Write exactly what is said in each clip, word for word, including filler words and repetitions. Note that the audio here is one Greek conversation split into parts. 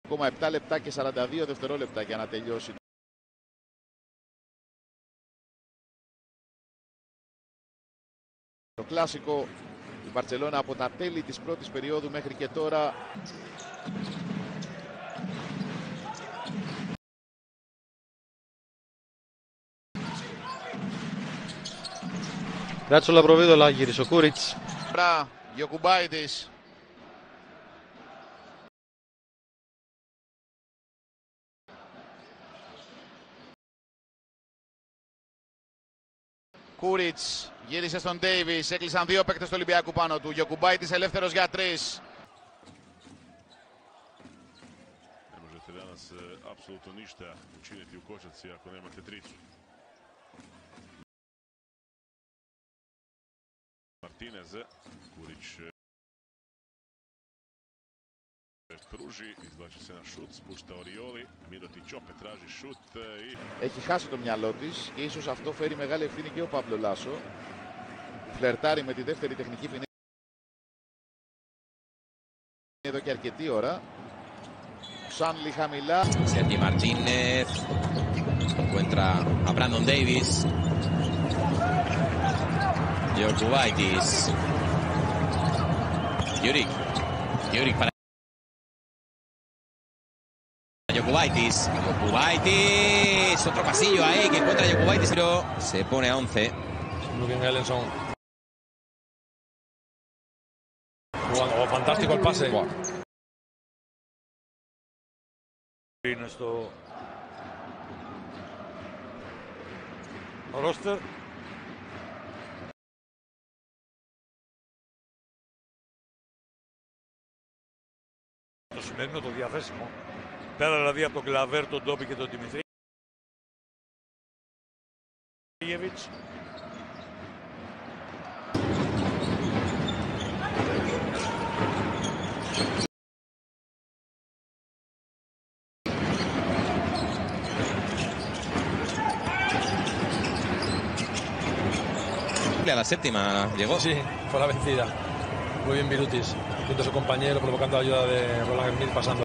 Ακόμα επτά λεπτά και σαράντα δύο δευτερόλεπτα για να τελειώσει το κλασικό. Η Μπαρτσελόνα από τα τέλη της πρώτης περίοδου μέχρι και τώρα Grazie Λαμπροβίδολα, γύρισε ο Κούριτς. Μπρα, Γιοκουμπάιτης. Κούριτς γύρισε στον Ντέιβις, έκλεισαν δύο παίκτες του Ολυμπιακού πάνω του. Γιοκουμπάιτης ελεύθερος για τρεις. Ne možete danas apsolutno ništa učiniti u košarci ako nemate tricu. Martinez, Kurić pruži, izvlači se na šut, spušta Orioli, Mirotić opet traži šut i... Έχει χάσει το μυαλό της και ίσως αυτό φέρει μεγάλη ευθύνη και ο Παύλο Λάσο. Φλερτάρει με τη δεύτερη τεχνική ποινή εδώ και αρκετή ώρα. Σάνλι χαμηλά. Sergi Martínez encuentra a Brandon Davis. Γιοκουμπάιτης. Γιουρίκ. Γιουρίκ para Γιοκουμπάιτης. Γιοκουμπάιτης. Otro pasillo ahí que encuentra Γιοκουμπάιτης. Pero se pone a once. Luken Ellenson. Jugando fantástico el pase. Είναι στο ρόστερ. Το σημερινό το διαθέσιμο. Πέρα δηλαδή από τον Κλαβέρ, τον Ντόμπι και τον Δημητρή. A la séptima llegó. Sí, fue la vencida. Muy bien Virutis, junto a su compañero, provocando la ayuda de Roland Smith pasando.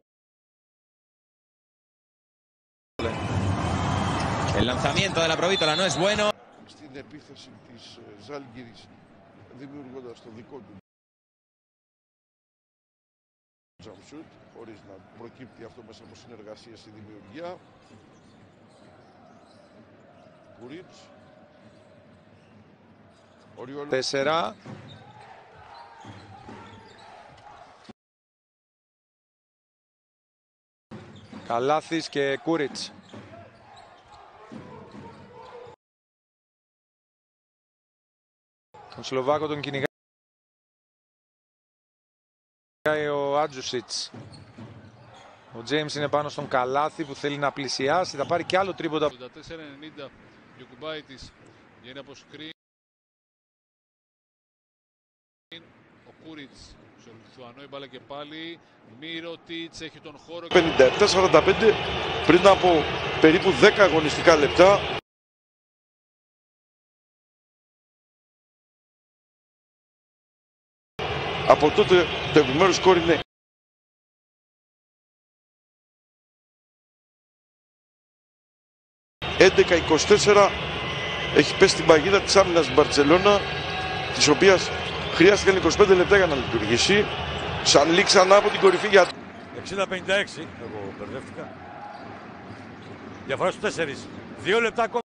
El lanzamiento de la Provítola no es bueno. Στην επίθεση της Ζάλγκιρης, δημιουργώντας το δικό του jump shoot, χωρίς να προκύπτει αυτό μέσα από συνεργασία στη δημιουργία. Κουρίτς. Τέσσερα. Καλάθης και Κούριτς. Τον Σλοβάκο τον κυνηγάει ο Άτζουσιτς. Ο Τζέιμς είναι πάνω στον Καλάθη που θέλει να πλησιάσει. Θα πάρει και άλλο τρίποντα. ογδόντα τέσσερα ενενήντα Γιοκουμπάιτης βγαίνει από σκριν. Ο Κούριτς στο Λιθουανό, η μπάλα και πάλι. Μύρωτιτς έχει τον χώρο. πενήντα επτά σαράντα πέντε πριν από περίπου δέκα αγωνιστικά λεπτά. Από τότε το επιμέρους σκορ είναι έντεκα είκοσι τέσσερα. Έχει πέσει στην παγίδα της άμυνας Μπαρτσελόνα, της οποίας χρειάστηκαν είκοσι πέντε λεπτά για να λειτουργήσει. Σαν ξανά από την κορυφή για... εξήντα πενήντα έξι, εγώ μπερδεύτηκα. Διαφορά στους τέσσερις. Δύο λεπτά ακόμα.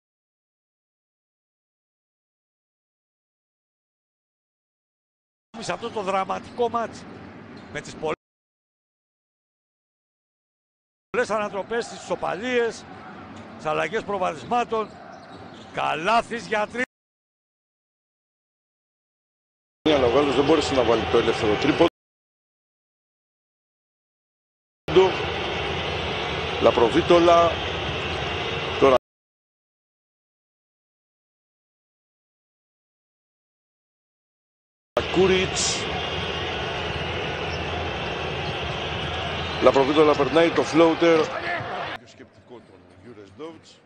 Σε αυτό το δραματικό μάτς με τις πολλές ανατροπές, τις ισοπαλίες, τις αλλαγές προβαδισμάτων. Καλάθης για τρία. Αλλά ο Γάλλος δεν μπόρεσε να βάλει το ελεύθερο τρίποντο. Λαπροβίτολα. Τώρα Κούριτς. Λαπροβίτολα περνάει το floater. Το σκεπτικό των Γιούρες Ντόβιτς.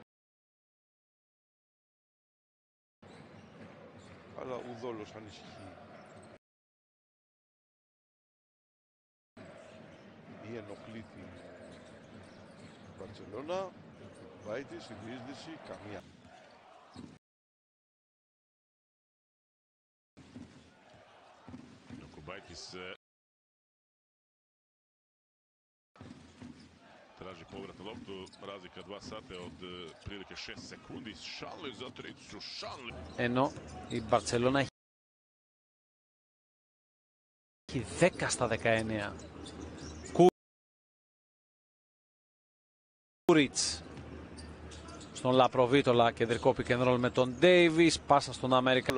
Αλλά ουδόλως ανησυχεί. Η μη ενοχλεί την Μπαρτσελώνα. Πάει τη στη διείσδυση, καμία. Jokubaitis traži povrat na loptu, razlika dva sata od prilike šest sekundi. Šanli za tricu, Šanli. Ενώ η Μπαρτσελώνα έχει δέκα στα δεκαεννέα. Κούριτς στον Λαπροβίτολα, κεντρικό pick and roll με τον Ντέιβις, πάσα στον Αμέρικα.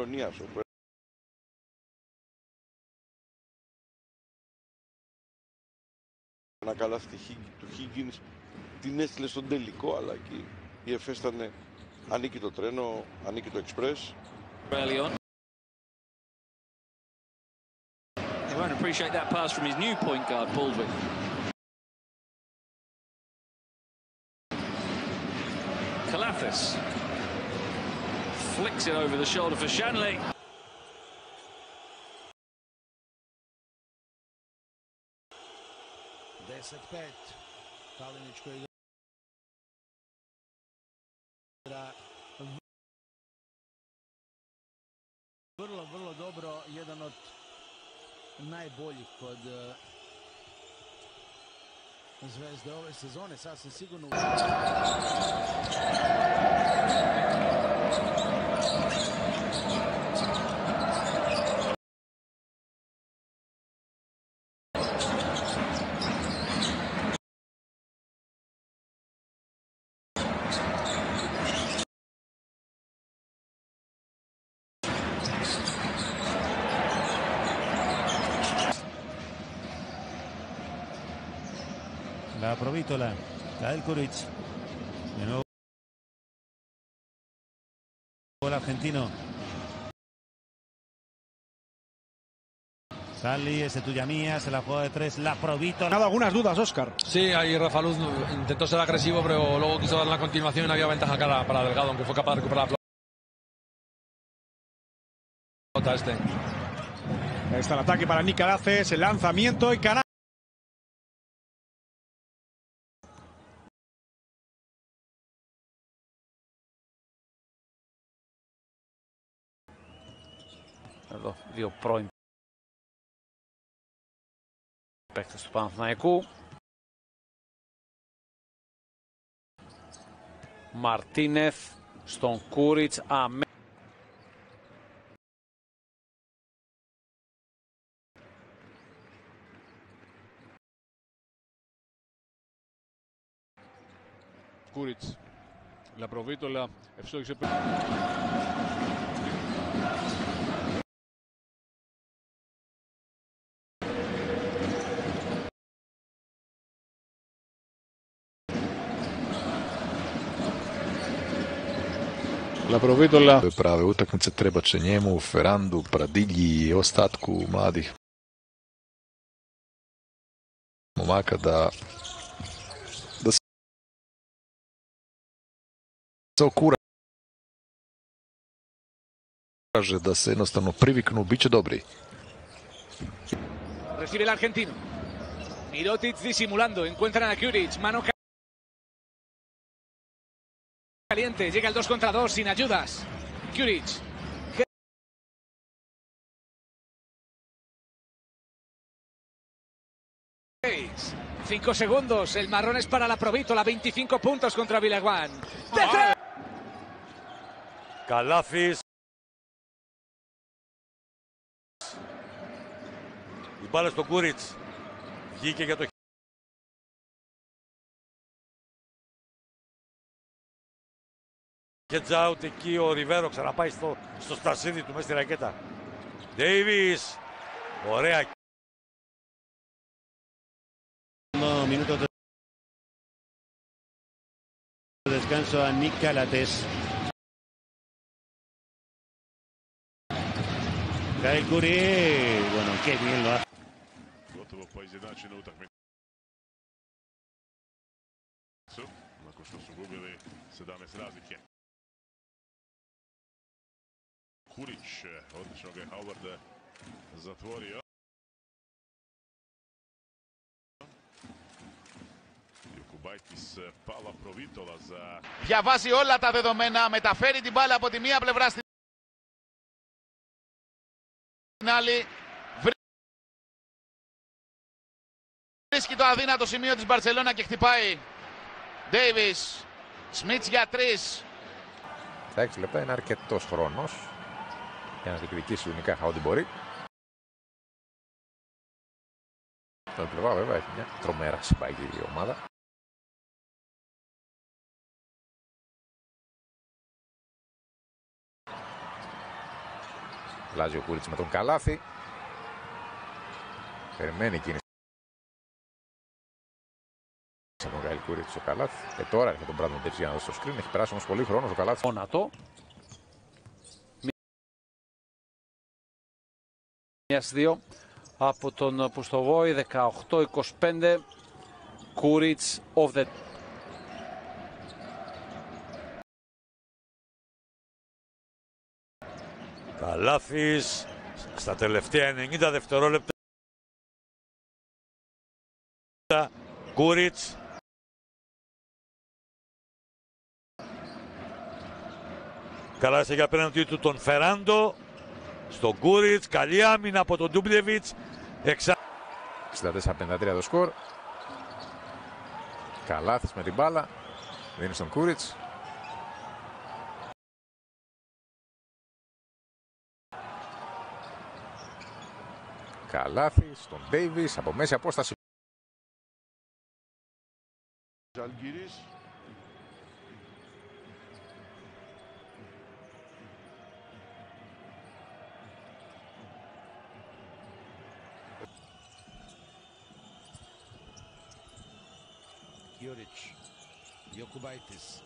Ένα καλάθι του Higgins την έστειλε στον τελικό, αλλά εκεί η Εφές ήταν ανήκει το τρένο, ανήκει το εξπρές. He won't appreciate that pass from his new point guard, Baldwin. Kalafis flicks it over the shoulder for Shanley. deset pet. Kalinić koji igra vrlo, vrlo dobro. Jedan od najboljih kod Zvezde ove sezone, sasvim sigurno. La Provítola, Kyle Kuric, de nuevo el argentino. Sally, ese tuya mía, se la juega de tres, la Provítola. Nada, algunas dudas, Óscar. Sí, ahí Rafa Luz intentó ser agresivo, pero luego quiso dar la continuación y no había ventaja cara para Delgado, aunque fue capaz de recuperar la pelota este. Ahí está el ataque para Nick Calaces, el lanzamiento y canal. Εδώ δύο πρώην παίκτες του Παναθηναϊκού. Μαρτίνεθ στον Κούριτς. Αμέ... Κούριτς. Λαπροβίτολα ευστόχησε. Laprovitola. Prave utakmice trebat će njemu, Ferrandu, Pradilji i ostatku mladih momaka da da se okuraže, da se jednostavno priviknu, bit će dobri. Recibe el argentino. Mirotic disimulando, encuentran a Kuric, mano caliente, llega el dos contra dos sin ayudas. Kuric. Cinco segundos, el marrón es para la Provítola, veinticinco puntos contra Villaguán. Καλάθης. Η μπάλα στο Κούριτς. Βγήκε για το Gets out εκεί ο Ριβέρο, ξαναπάει στο, στο στασίδι του μέσα στη ρακέτα. Ντέιβις, ωραία. Minuto de descanso a Nick Calates. Kyle Kuric, bueno, qué bien lo hace. Gotovo pa izjednačena utakmica. Nakon što su gubili sedamnaest razlike. Kurić, odlično ga je Howard zatvorio. Διαβάζει όλα τα δεδομένα, μεταφέρει την μπάλα από τη μία πλευρά στην άλλη. Βρίσκει το αδύνατο σημείο της Μπαρτσελώνα και χτυπάει. Ντέιβις, Σμιτς για τρεις. Στα έξι λεπτά είναι αρκετός χρόνος για να διεκδικήσει unicaja ό,τι μπορεί. Το πλευρά βέβαια έχει μια τρομερά συμπαγή ομάδα. Αλλάζει ο Κούριτς με τον καλάθι. Περιμένει κίνηση από τον Γκάιλ Κούριτς στο καλάθι. Και τώρα έρχεται τον Μπράντον Ντέιβις για να δώσει το screen. Έχει περάσει όμως πολύ χρόνο στο καλάθι. Γόνατο. Μία δύο από τον Πουστοβόη, δεκαοκτώ είκοσι πέντε. Κούριτς off the... Καλάθης στα τελευταία ενενήντα δευτερόλεπτα. Κούριτς. Καλάσε για απέναντι του τον Φεράντο. Στον Κούριτς. Καλή άμυνα από τον Ντούμπλεβιτς. εξήντα τέσσερα πενήντα τρία το σκορ. Καλάθης με την μπάλα. Δίνει στον Κούριτς. Καλάθης στον Ντέιβις από μέση απόσταση. Ζαλγκύρης. Γιούριτς, Γιοκουμπάιτης.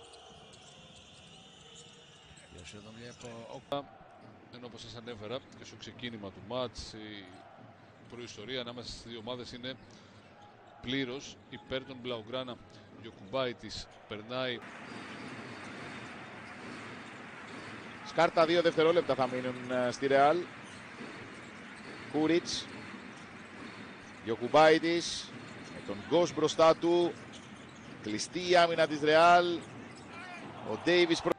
Još jednom lijepo. Ενώ όπως σας ανέφερα και στο ξεκίνημα του μάτς, η προϊστορία ανάμεσα στις δύο ομάδες είναι πλήρως υπέρ των Μπλαουγκράνα. Γιοκουμπάιτης περνάει. Σκάρτα, δύο δευτερόλεπτα θα μείνουν στη Ρεάλ. Κούριτς. Γιοκουμπάιτης με τον Γκος μπροστά του. Κλειστή η άμυνα της Ρεάλ. Ο Ντέιβις προ...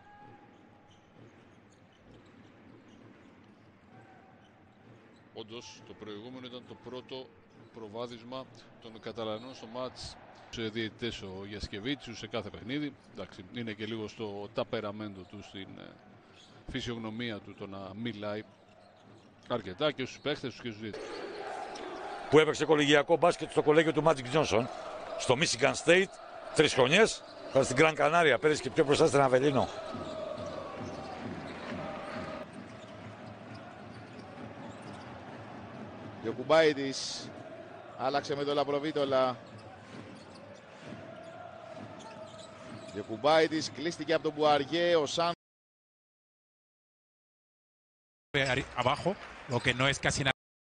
Όντως, το προηγούμενο ήταν το πρώτο προβάδισμα των Καταλανών στο μάτς. Σε διαιτητές ο Γιασκεβίτσιους σε κάθε παιχνίδι. Εντάξει, είναι και λίγο στο ταπεραμέντο του, στην φυσιογνωμία του, το να μιλάει αρκετά και στους παίχτες τους και στους διαιτητές. Που έπαιξε κολεγιακό μπάσκετ στο κολέγιο του Magic Johnson στο Michigan State τρεις χρονιές. Τώρα στην Gran Canaria, πέρυσι και πιο μπροστά στην Αβελίνο. Γιοκουμπάιτης άλλαξε με τον Λαπροβίτολα. Γιοκουμπάιτης κλείστηκε από τον Μπουαριέ. Ο Σαν abajo, lo que no es casi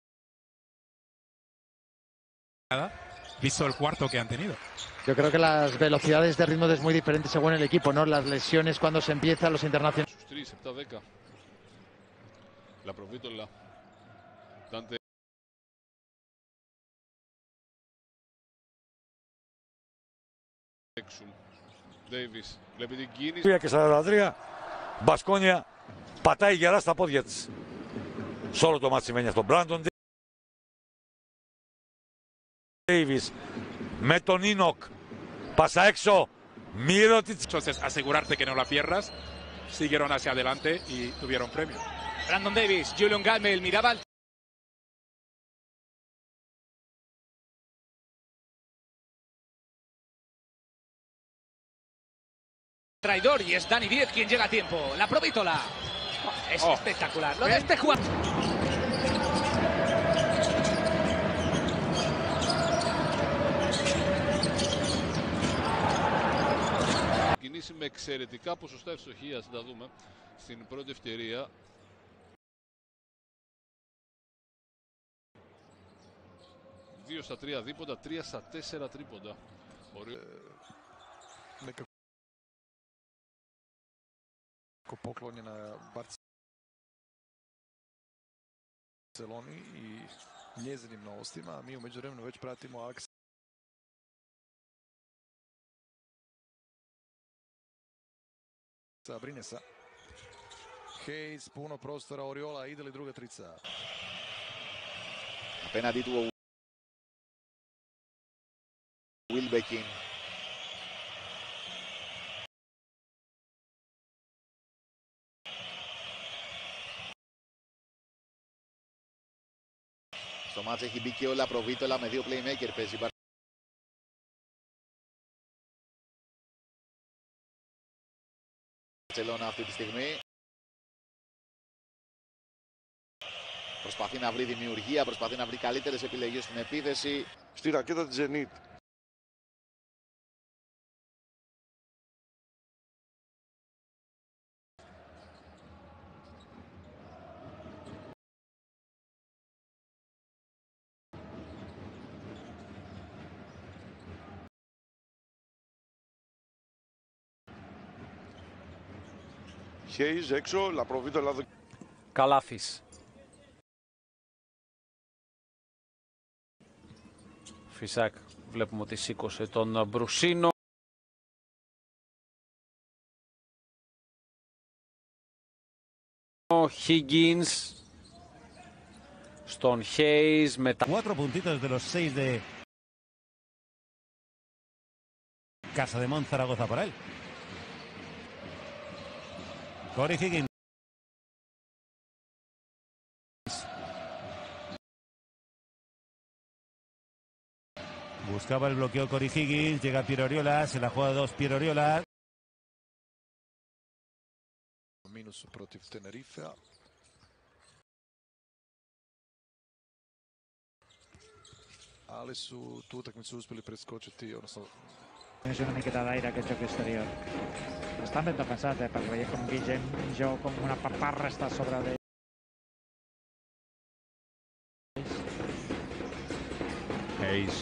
nada, visto el cuarto que han tenido. Yo creo que las velocidades de ritmo es muy diferentes según el equipo, ¿no? Las lesiones cuando se empiezan los internacionales. Στους τρεις, επτά δέκα. Λαπροβίτολα. Dante. Ντέιβις, βλέπει την κίνηση. τρία και σαράντα τρία. Μπασκόνια πατάει γερά στα πόδια της. Σε όλο το μάτι σημαίνει αυτό. Μπράντον Ντέιβις με τον Ίνοκ. Πάσα έξω. Μύρωτιτς. Entonces, asegurarte que no la pierdas. Siguieron hacia adelante y tuvieron premio. Brandon Davis, Julian Galmel miraba al... traidor y es Dani Diez quien llega a tiempo. La Provítola. Es Oh. espectacular. Lo de este jugador. Κινήσει με εξαιρετικά ποσοστά ευστοχίας, να δούμε στην πρώτη ευκαιρία. Δύο στα τρία δίποντα, τρία στα τέσσερα τρίποντα. Ωραίο. poklonjena Barceloni i njezinim novostima. Mi u međuvremenu već pratimo akciju Brine se. Hayes, puno prostora, Oriola, ide li druga trica? Απέναντί του ο Wilbekin. Στο μάτς έχει μπει και ο Λαπροβίτολα με δύο playmaker παίζει. Μπαρτσελόνα αυτή τη στιγμή. Προσπαθεί να βρει δημιουργία, προσπαθεί να βρει καλύτερες επιλογές στην επίθεση. Στη ρακέτα της Zenit. Hayes έξω, Λαπροβίτολα. Καλάθης. Φυσάκ, βλέπουμε ότι σήκωσε τον Μπρουσίνο. Higgins στον Hayes μετά. Cuatro puntitos de los seis de Casa de Mon Zaragoza por él. Corey Higgins. Buscaba el bloqueo Corey Higgins, llega Piero Oriola, se la juega dos Piero Oriola. Minus protiv Tenerifea. Ali su tu utakmicu uspjeli preskočiti, odnosno És una miqueta d'aire aquest joc exterior. Estan ben defensats, eh, perquè veiem com Guillem jo com una paparra està a sobre d'ell. Hayes.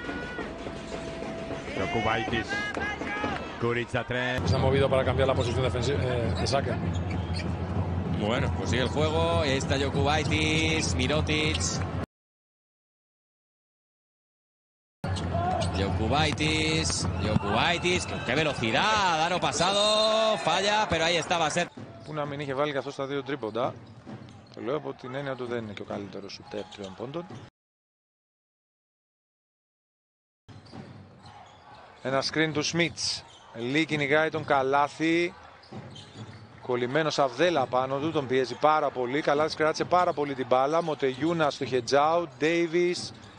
Jokubaitis. Kuric a tres. Se ha movido para cambiar la posición defensiva eh, de saque. Bueno, pues sigue el juego. Y ahí está Jokubaitis, Mirotic. Jokubaitis, Jokubaitis, qué velocidad, aro pasado, falla, pero ahí está, va a ser. Πού να μην είχε βάλει καθώς τα δύο τρίποντα. Το λέω από την έννοια του δεν είναι και ο καλύτερος σουτέρ τριών πόντων. Ένα screen του Σμιτς. Λί κυνηγάει τον Καλάθη. Κολλημένος Αβδέλα πάνω του, τον πιέζει πάρα πολύ. Καλάθης κράτησε πάρα πολύ την μπάλα. Μοτεγιούνα στο hedge out. Davis.